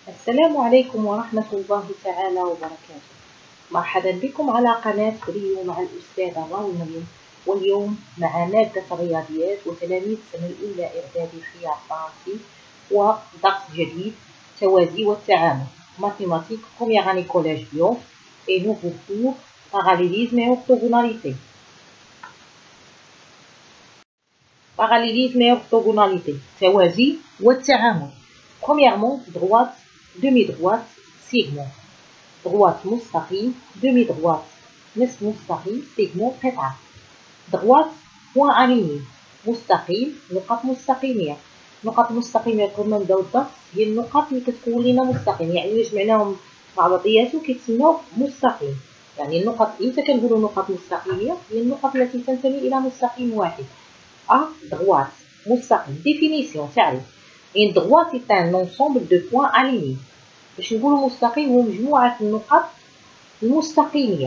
السلام عليكم ورحمة الله تعالى وبركاته. مرحبا بكم على قناة بريو مع الأستاذة راوي مريم، واليوم مع مادة الرياضيات وتلاميذ السنة الأولى إعدادي خيار فرنسي ودرس جديد توازي والتعامل mathématiques première année collège bio et nouveau cours parallélisme et orthogonalité. Parallélisme et orthogonalité توازي والتعامل. Premièrement, droite, demi-droite, segment. Droite مستقيم, demi-droite نصف مستقيم, segment قطعة. Droite point aligné, مستقيم نقط مستقيمية. نقط مستقيمية كما نبداو الدرس هي النقط اللي كتكون لينا مستقيم، يعني إلا جمعناهم مع بعضياتهم كيتسموا مستقيم. يعني النقط إمتى كنقولوا نقط مستقيمية؟ هي النقط التي تنتمي إلى مستقيم واحد. A droite مستقيم. Définition تعريف. Une droite est un ensemble de points alignés. باش نقولوا مستقيم هو مجموعة النقط المستقيمية.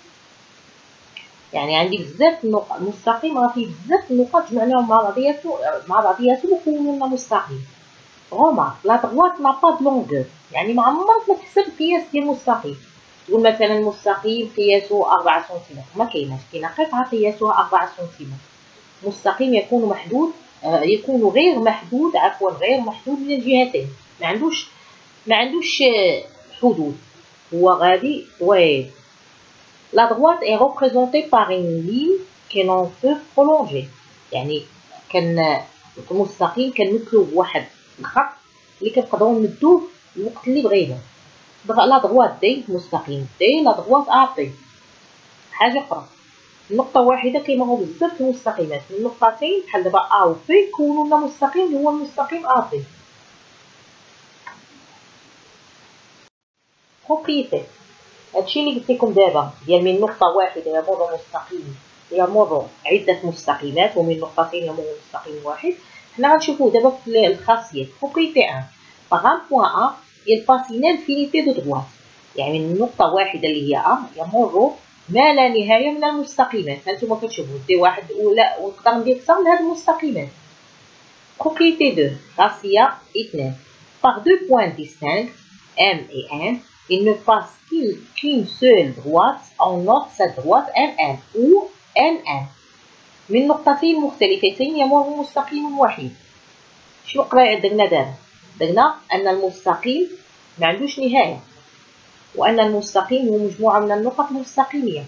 يعني عندي بزاف النقط مستقيم، راه فيه بزاف النقط جمعناهم مع بعضياتهم وكونوا لنا مستقيم. غومارك لا droite n'a pas de longueur، يعني ما عمرك ما تحسب القياس ديال المستقيم. تقول مثلا مستقيم قياسه 4 سنتيمتر، ما كايناش، كاينه قطعة قياسها 4 سنتيمتر. مستقيم يكون محدود، يكون غير محدود من الجهتين، ما عندوش حدود، هو غادي طويل. La droite est représentée par une ligne que l'on peut prolonger، يعني المستقيم كنمثلو بواحد الخط اللي كنقدروا نمدوه الوقت اللي بغينا. لا droite دي مستقيم دي، لا droite A P. حاجة أخرى، نقطة واحدة كيما هو بزاف المستقيمات، من نقطتين بحال دابا A و P يكونوا لنا مستقيم اللي هو المستقيم A P. بروبريتي، هادشي اللي قلت لكم دابا ديال من نقطة واحدة يمر مستقيم يمر عدة مستقيمات، ومن نقطتين يمر مستقيم واحد. حنا غنشوفوه دابا في الخاصية. بروبريتي 1 par un point A il passe une infinité de droites، يعني من نقطة واحدة اللي هي A يمر ما لا نهاية من المستقيمات. هانتوما كتشوفوا دي واحد ولا ونقدر ندير كثر من هاد المستقيمات. بروبريتي 2 خاصية 2 par deux points distincts M et N il ne passe qu'une seule droite on note cette droite MN ou NN. من نقطتين مختلفتين يمر مستقيم واحد. شنو درنا دابا؟ درنا أن المستقيم ما عندوش نهاية، وأن المستقيم هو مجموعة من النقط المستقيمية.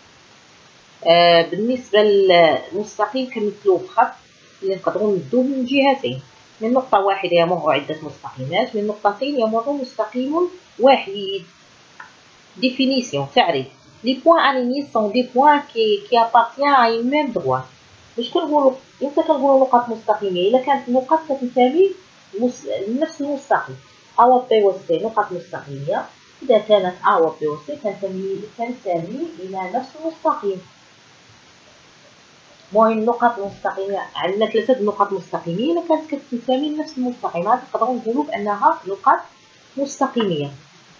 بالنسبة للمستقيم كنمثلوه بخط اللي نقدروا نمدوه من جهتين. من نقطة واحدة يمر عدة مستقيمات، من نقطتين يمر مستقيم واحد. Définition تعريف. Les points alignés sont des points qui appartiennent à une même droite. باش كنقولوا امتى كنقولوا نقط مستقيمية؟ إلا كانت النقط كتنتمي لنفس المستقيم. A و B و C نقط مستقيمية. إذا كانت A و B و C تنتمي إلى نفس المستقيم. المهم النقط المستقيمة عندنا 3 نقط مستقيمية، إلا كانت كتنتمي لنفس المستقيم هذا نقدروا نقولوا بأنها نقط مستقيمية.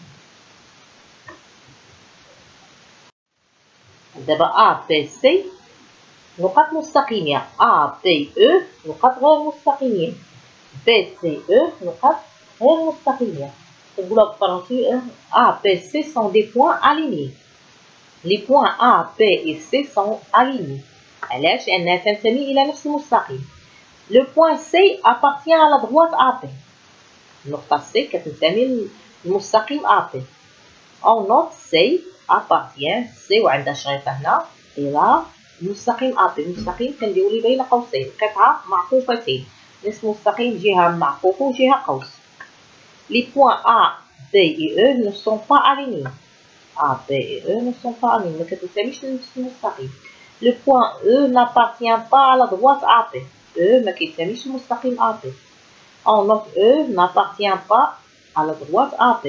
دابا A B C نقط مستقيمية، A B E نقط غير مستقيمية، B C E نقط غير مستقيمية. كنقولوها بالفرنسي A B C sont des points alignés. Les points A B et C sont alignés. علاش؟ لأنها تنتمي إلى نفس المستقيم. Le point C appartient à la droite AP. النقطة C كتنتمي للمستقيم AP. On note C appartient C وعندها شريطة هنا إلى المستقيم AP. المستقيم كنديرو ليه بين قوسين قطعة معقوفتين، نصف مستقيم جهة معقوفة وجهة قوس. Les points A B et E ne sont pas alignés. A B et E ne sont pas alignés، ما كتنتميش لنفس المستقيم. Le point E n'appartient pas à la droite AP. E ما كينتميش للمستقيم AP. On note E n'appartient pas à la droite AP.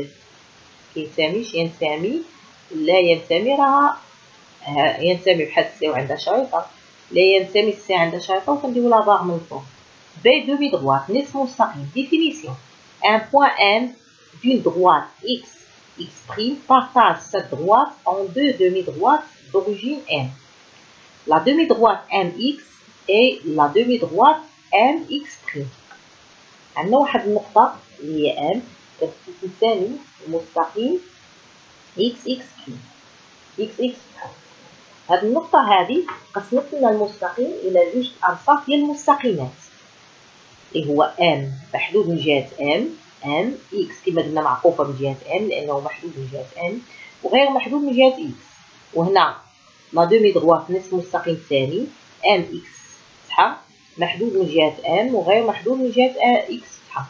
ينتمي راها ينتمي بحال C وعندها شريطة، لا ينتمي C عندها شريطة وكنديرو لا باغ من الفوق. B demi droite نصف مستقيم. Définition. Un point M d'une droite X exprime partage cette droite en deux demi-droites d'origine M. La demi-droite MX et la demi-droite MX'. عندنا واحد النقطة اللي هي M الثاني المستقيم إكس إكس كي، إكس إكس كي. هاد النقطة هادي قسمت لنا المستقيم إلى جوج أنصاف ديال المستقيمات، اللي هو ام محدود من جهة ام إكس كما قلنا معقوفة من جهة ام لأنه محدود من جهة ام، وغير محدود من جهة إكس. وهنا لا دومي دغوا في نفس المستقيم الثاني ام إكس فتحة محدود من جهة ام وغير محدود من جهة إكس فتحة.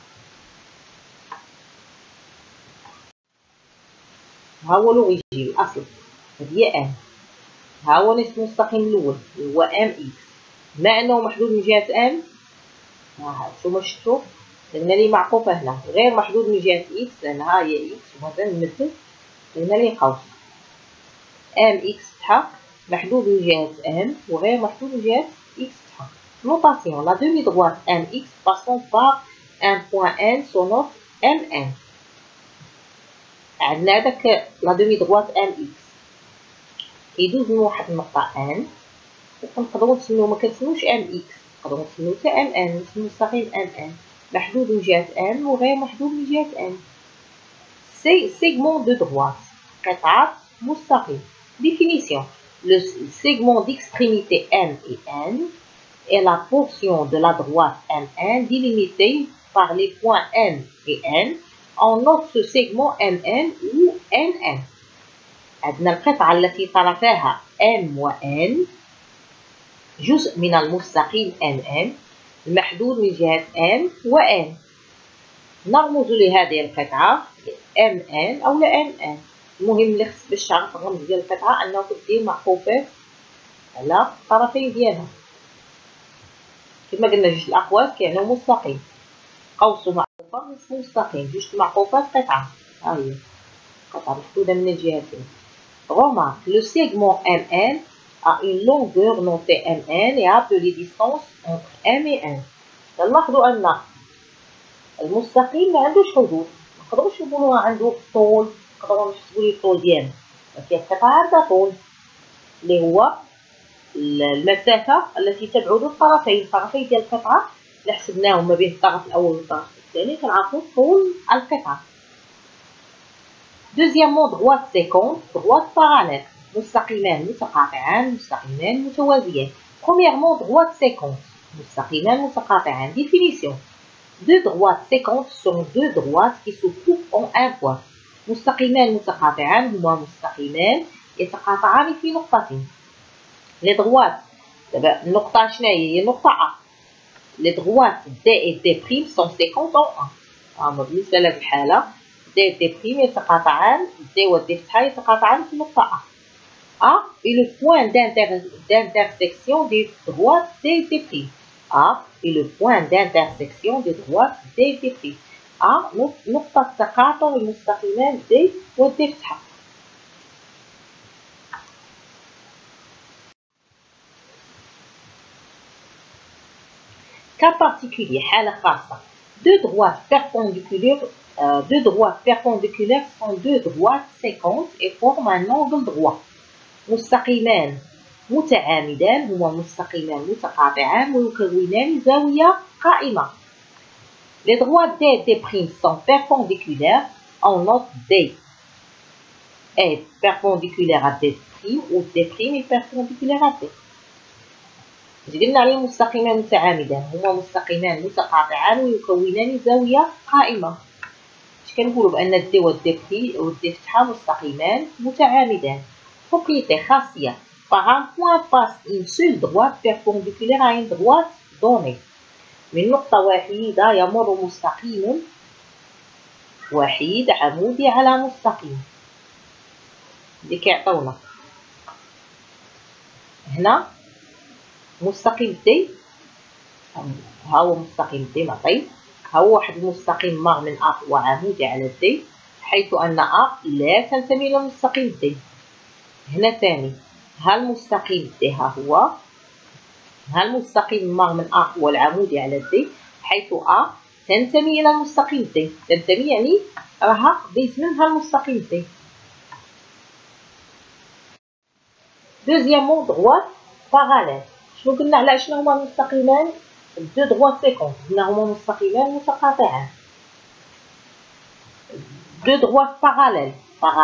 ها هو لوريجين الأصل هي ام، ها هو نفس المستقيم الأول اللي هو ام إكس، مع أنه محدود من جهة ام نتوما شفتو درنا ليه معقوفة هنا، غير محدود من جهة إكس لأن ها هي إكس وهذا نمثل درنا ليه قوس ام إكس فتحة محدود من جهة ام وغير محدود من جهة إكس فتحة. نوطاسيون لا دومي دغوات ام إكس باسون باغ ان بوان ان سو نوت ام ان. عندنا هداك لا دومي دغوات ام إكس كيدوز من واحد النقطة ان، وكنقدرو نسميوه مكنسميوش ام إكس، نقدرو نسميوه حتى ام ان، نسميو المستقيم ام ان محدود من جهة ام وغير محدود من جهة ام. سي سيغمون دو دغوات قطعة مستقيم. Définition. Le segment d'extrémité M et N est la portion de la droite M1 délimitée par les points M et N. On note ce segment MN ou NN. عندنا القطعة التي طرفاها M و N جزء من المستقيم NN المحدود من جهة M و N. نرمز لهذه القطعة MN أو NN. المهم اللي خص باش تعرف الرمز ديال القطعة أنه كدير معقوفات على الطرفين ديالها، كما قلنا جوج الأقواس كيعنيو مستقيم، قوس ومعقوفة نصف مستقيم، جوج المعقوفات قطعة، ها هي قطعة محدودة من الجهتين. Remarque, le segment MN a une longueur notée MN et appelée distance entre M et N. نلاحظوا أن المستقيم ما عندوش حدود، منقدروش نقولوا عنده طول، نقدروا نحسبوا ليه الطول ديالو، ولكن القطعة عندها طول اللي هو المسافة التي تبعد الطرفين ديال القطعة اللي حسبناهم ما بين الطرف الأول والطرف الثاني كنعرفوا طول القطعة. Deuxièmement, droite séquente, droite parallèle. مستقيمان متقاطعان مستقيمان متوازيان. Premièrement, droite séquente. مستقيمان متقاطعان. Définition. Deux droites séquentes sont deux droites qui se coupent en un point. مستقيمان متقاطعان هما مستقيمان يتقاطعان في نقطة. Les droites دابا النقطة شناهي؟ هي نقطة A. Les droites D et D' sont séquentes en 1. بالنسبة لهاد الحالة D et D' يتقاطعان، D و D فتحة يتقاطعان في نقطة A. A est le point d'intersection des droites D et D'. A est le point d'intersection des droites D et D'. A نقطة تقاطع المستقيمان D و D فتحة. Cas particulier, حالة خاصة. Deux droites perpendiculaires sont deux droites séquentes et forment un angle droit. مستقيمان متعامدان هما مستقيمان متقاطعان ويكونان زاوية قائمة. Les droites D et D' sont perpendiculaires. On note D est perpendiculaire à D' ou D' est perpendiculaire à D. قلنا عليهم مستقيمان متعامدان هما مستقيمان متقاطعان ويكونان زاوية قائمة. اش كنقولوا بأن الدي والدي فتحة مستقيمان متعامدان. Propriété خاصية. Par un point passe une seule droite perpendiculaire à une droite donnée. من نقطة وحيدة يمر مستقيم وحيد عمودي على مستقيم اللي كيعطيونا هنا مستقيم دي، ها هو مستقيم دي معطي، ها هو واحد المستقيم ماغ من أ وعمودي على دي، حيث أن أ لا تنتمي إلى مستقيم دي. هنا ثاني ها المستقيم دي ها هو، ها المستقيم ماغ من أ والعمودي على دي، حيث أ تنتمي إلى المستقيم دي، تنتمي يعني راها ديت منها المستقيم دي. Deuxièmement, droite parallèle. شنو قلنا على شنو هما المستقيمان؟ دو دغوات سيكونس، قلنا هما مستقيمان متقاطعان. deux droites parallèles.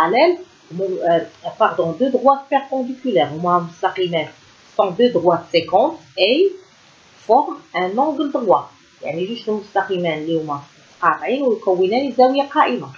Deux droites perpendiculaires. Sont deux droites séquentes et forment un angle droit. يعني جوج المستقيمان اللي هما متقاطعين ويكونان زاوية قائمة.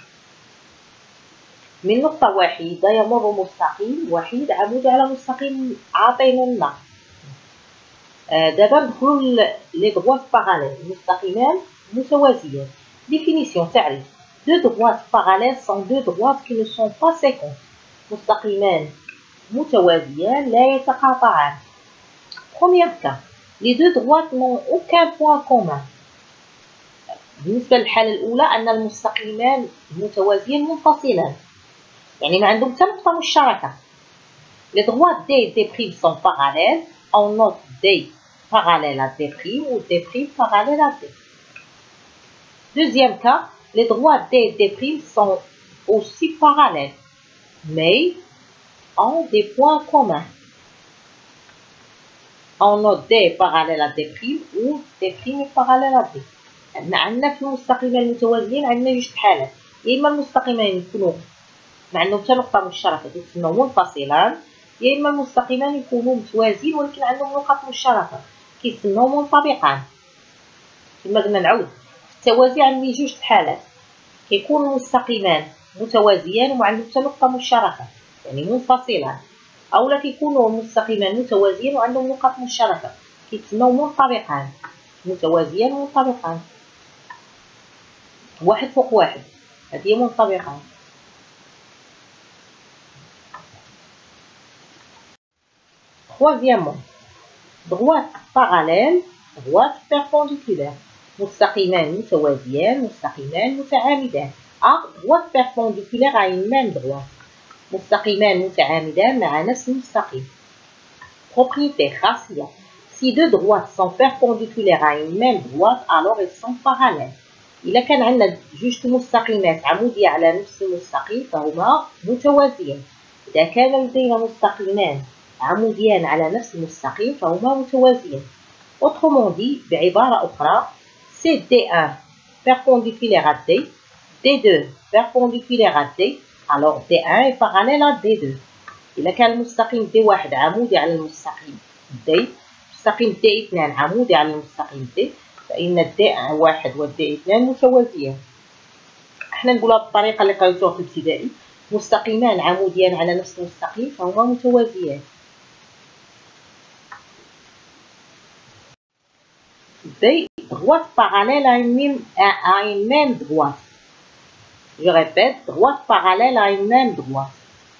من نقطة واحدة يمر مستقيم وحيد عمودي على مستقيم عاطينا لنا. دابا ندخلو لي droites parallèles. مستقيمان متوازيان. Définition تعريف. Deux droites parallèles sont deux droites qui ne sont pas séquentes. مستقيمان متوازيان لا يتقاطعان. Premier cas. Les deux droites n'ont aucun point commun. بالنسبة للحالة الأولى أن المستقيمان المتوازيان منفصلان. يعني ما عندهم حتى نقطة مشتركة. Les droites D et D' sont parallèles. On note D parallèle à D' ou D' parallèle à D. Deuxième cas, les droites D et D' sont aussi parallèles, mais ont des points communs. On note D parallèle à D' ou D' est parallèle à D. عندنا في المستقيمين المتوازيين عندنا جوج حالات. يا إما المستقيمين يكونوا ما عندهم حتى نقطة مشتركة كيتسموا منفصلان، يا إما المستقيمان يكونوا متوازيين ولكن عندهم نقط مشتركة كيتسموا منطبقان. كما قلنا نعاود التوازي عندي جوج حالات. كيكون المستقيمان متوازيان وما عندهم حتى نقطة مشتركة يعني منفصلان، أولا كيكونوا المستقيمان متوازيين وعندهم نقط مشتركة كيتسموا منطبقان. متوازيان ومنطبقان واحد فوق واحد، هذه هي منطبقان. Troisièmement, droite parallèle, droite perpendiculaire. مستقيمان متوازيان مستقيمان متعامدان. droite perpendiculaire à une même droite. مستقيمان متعامدان مع نفس المستقيم. Propriété خاصية. Si deux droites sont perpendiculaires à une même droite, alors elles sont parallèles. إذا كان عندنا جوج مستقيمات عمودية على نفس المستقيم فهما متوازيان. إذا كان لدينا مستقيمان عموديان على نفس المستقيم فهما متوازيان. Autrement dit, بعبارة أخرى, c'est D1 perpendiculaire à D, D2 perpendiculaire à D, alors D1 est parallèle à D2. إذا كان المستقيم D1 عمودي على المستقيم D، مستقيم D2 عمودي على المستقيم D، فإن D1 و D2 متوازيان. احنا نقولها بالطريقة اللي قريتوها في الابتدائي، مستقيمان عموديان على نفس المستقيم فهما متوازيان. Des droites parallèles à une même droite. Je répète, droite parallèle à une même droite.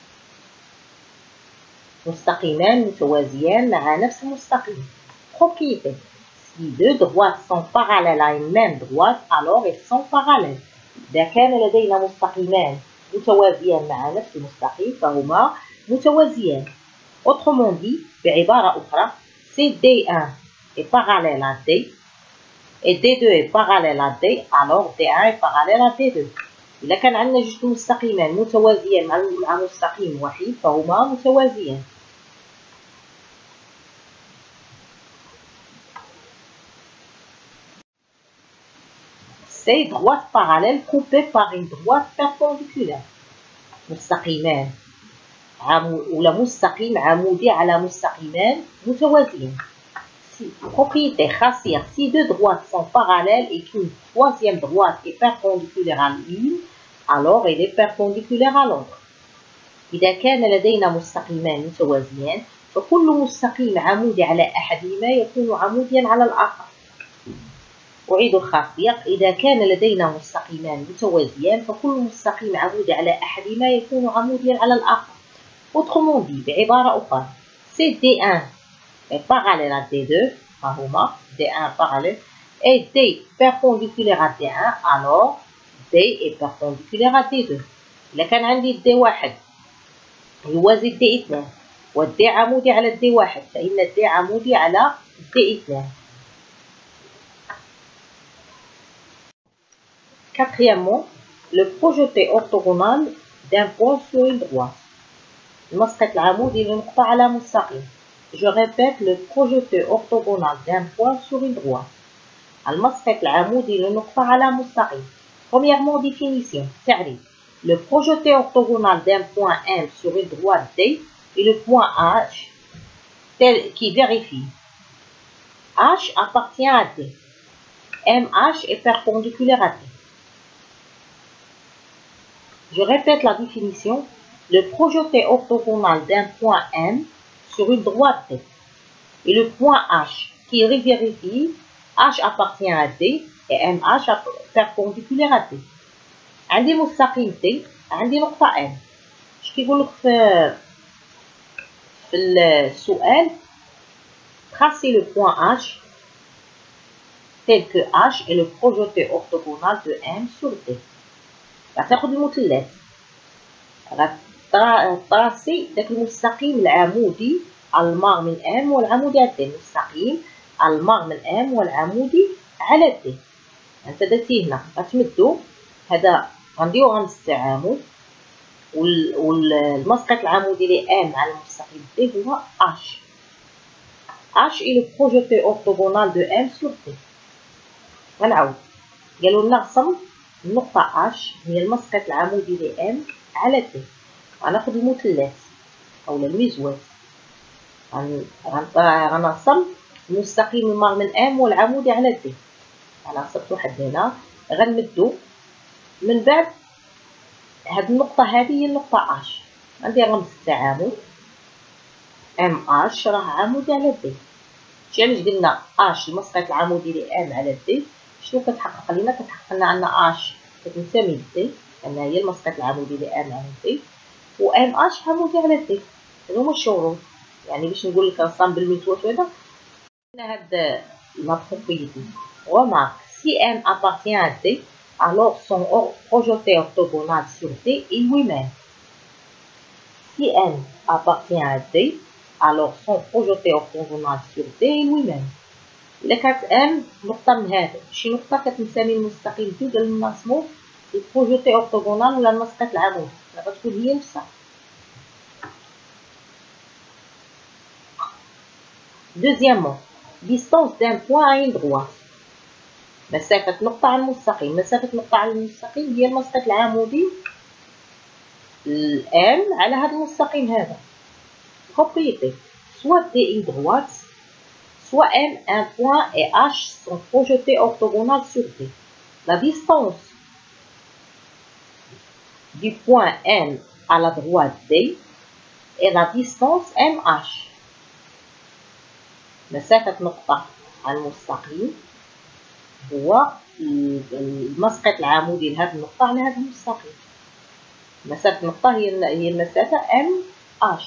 مستقيمان متوازيان مع نفس المستقيم. Propriété. Si deux droites sont parallèles à une même droite, alors elles sont parallèles. إذا كان لدينا مستقيمان متوازيان مع نفس المستقيم فهما متوازيان. Autrement dit, بعبارة أخرى, si D1 est parallèle à D et D2 est parallèle à D, alors D1 est parallèle à D2. إذا كان عندنا جوج مستقيمان متوازيان مع مستقيم وحيد فهما متوازيان. Ces droites parallèles coupées par une droite perpendiculaire. مستقيمان ولا مستقيم عمودي على مستقيمان متوازيين. Propriété خاصية. Si deux droites sont parallèles et qu'une troisième droite est perpendiculaire à l'une, alors elle est perpendiculaire à l'autre. إذا كان لدينا مستقيمان متوازيان فكل مستقيم عمودي على أحدهما يكون عموديا على الآخر. أعيد الخاصية. إذا كان لدينا مستقيمان متوازيان فكل مستقيم عمودي على أحدهما يكون عموديا على الآخر. Autrement dit, بعبارة أخرى, c'est D1 est parallèle à D2, فهما D1 parallèle, et D perpendiculaire à D1, alors D est perpendiculaire à D2. إذا كان عندي D1 يوازي D2 والD عمودي على D1 فإن D عمودي على D2. Quatrièmement, le projeté orthogonal d'un point sur une droite. المسقط العمودي لنقطة على مستقيم. Je répète, le projeté orthogonal d'un point sur une droite. المسقط العمودي لنقطة على مستقيم. Premièrement, définition. تعريف. le projeté orthogonal d'un point M sur une droite D est le point H qui vérifie. H appartient à D. MH est perpendiculaire à D. Je répète la définition. Le projeté orthogonal d'un point M sur une droite D et le point H qui vérifie. H appartient à D et MH perpendiculaire à D. عندي مستقيم T، عندي نقطة M. اش كيقول لك في السؤال؟ tracer le point H tel que H est le projeté orthogonal de M sur D. غتاخد المثلث، غتراسي داك المستقيم العمودي المار من M والعمودي على D. المستقيم المار من M والعمودي على D. انت درتي هنا غتمدو هذا غنديرو غنص التعامد، والمسقط العمودي ل M على المستقيم D هو H. H est le projeté orthogonal de M sur D. غنعاود، قالوا لنا رسم النقطة H هي المسقط العمودي ل M على D. غناخد المثلث أو المزواج، غنرسم المستقيم المار من M والعمودي على D. أنا رسمت واحد هنا، غنمدو من بعد هاد النقطة هذه هي النقطة H، غندير رمز التعامد MH راه عمودي على D. علاش قلنا H المسقط العمودي ل M على D؟ شنو كتحقق لنا؟ كتحقق لنا أن H كتنتمي ل D، لأنها هي المسقط العمودي ل M على D، و MH عمودي على D. هادو هما الشروط. يعني باش نقول لك رسم بالمثوات وهذا، هاد لا propriété. Remarque, si M appartient à D, alors son projeté orthogonal sur D est lui-même. Si M appartient à D, alors son projeté orthogonal sur D est lui-même. إلا كانت M نقطة من هذا شي نقطة كتنتمي للمستقيم D، قال لنا نرسمو البروجيتي orthogonal ولا المسقط العمودي، غتكون هي نفسها. Deuxièmement, distance d'un point à une droite. مسافة نقطة على المستقيم، مسافة نقطة على المستقيم هي المسقط العمودي M على هذا المستقيم هذا. Propriété. Soit D une droite, soit M un point et H sont projetés orthogonales sur D. La distance du point M à la droite D est la distance MH. مسافة نقطة على المستقيم هو المسقط العمودي لهذه النقطة على هذا المستقيم. مسافة النقطة هي المسافة MH.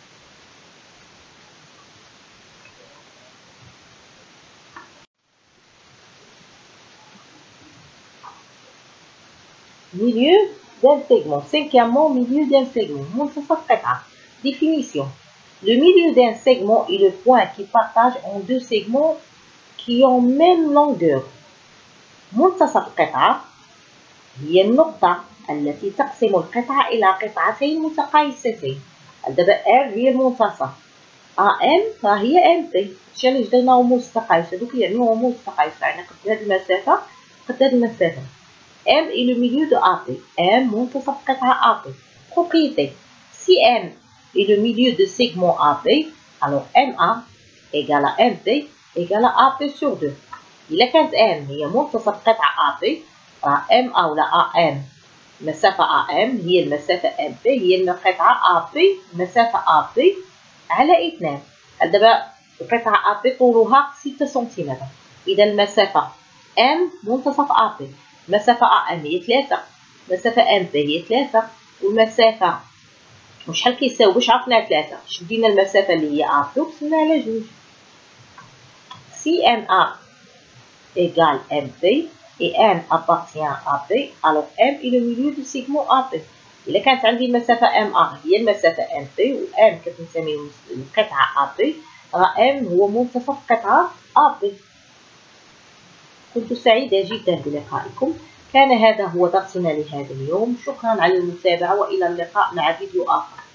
Milieu d'un segment. Cinquièmement, milieu d'un segment. منتصف قطعة. Définition. Le milieu d'un segment est le point qui partage en deux segments qui ont même longueur. منتصف قطعة هي النقطة التي تقسم القطعة إلى قطعتين متقايستين. دابا R هي المنتصف، AM فهي MP. هادشي علاش درنا رموز تقايس، هادوك يعنيو رموز تقايس، يعني قد هاد المسافة قد هاد المسافة. M est le milieu de AP. M منتصف قطعة AP. Propriété. Si M est le milieu de segment AP, alors MA égale à MP égale à AP sur 2. إلا كانت M هي منتصف قطعة AP، MA ولا AM مسافة AM هي المسافة MP هي القطعة AP مسافة AP على 2. دابا القطعة AP طولها 6 سنتيمتر، إذا المسافة M منتصف AP مسافة AM هي 3، مسافة MP هي 3، والمسافة وشحال كيساوي باش عرفنا 3؟ شدينا المسافة اللي هي AP وقسمناها على 2. Si MA égale MP et M appartient à AP, alors M est le milieu du segment AP. إلا كانت عندي المسافة MA هي المسافة MP و M كتنتمي للقطعة AP، راه M هو منتصف قطعة AP. كنت سعيدة جدا بلقائكم. كان هذا هو درسنا لهذا اليوم. شكرا على المتابعة وإلى اللقاء مع فيديو آخر.